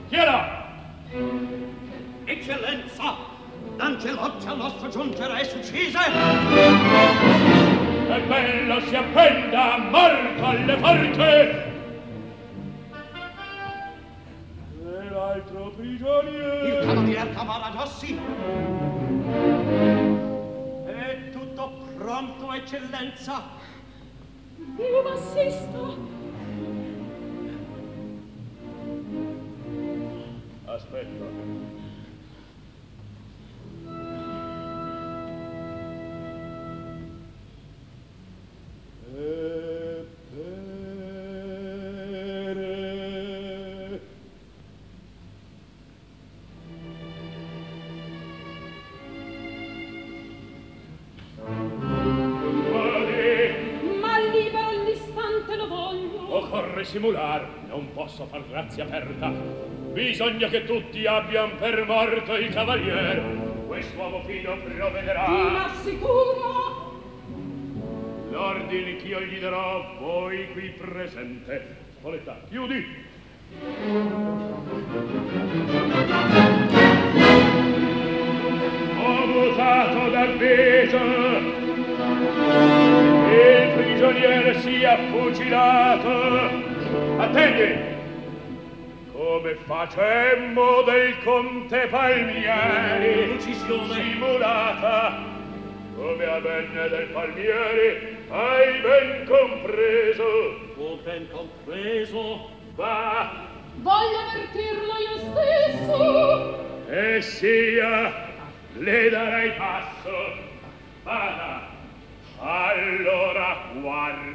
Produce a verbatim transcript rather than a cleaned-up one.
Chi è là? Eccellenza, l'angeloccia al nostro giungere è succise. È bello si appenda, morto alle forche. E l'altro prigioniero? Il cavalier Cavaradossi. È tutto pronto, eccellenza. Io m'assisto. Aspetta. E pere. Ma libero all'istante lo voglio. Occorre simular, non posso far grazia aperta. Bisogna che tutti abbian per morto il cavalier. Quest'uomo fino provvederà. Ti l'assicuro. L'ordine ch'io gli darò, voi qui presente. Spoletta, chiudi. Ho mutato d'avviso. Il prigioniere sia fucilato. Attendi. Come facemmo del conte Palmieri, Uccisione. simulata, come avvenne del Palmieri, hai ben compreso. Ho ben compreso. Va, Voglio avvertirlo io stesso. e sia, le darai passo. Vada, allora guarda.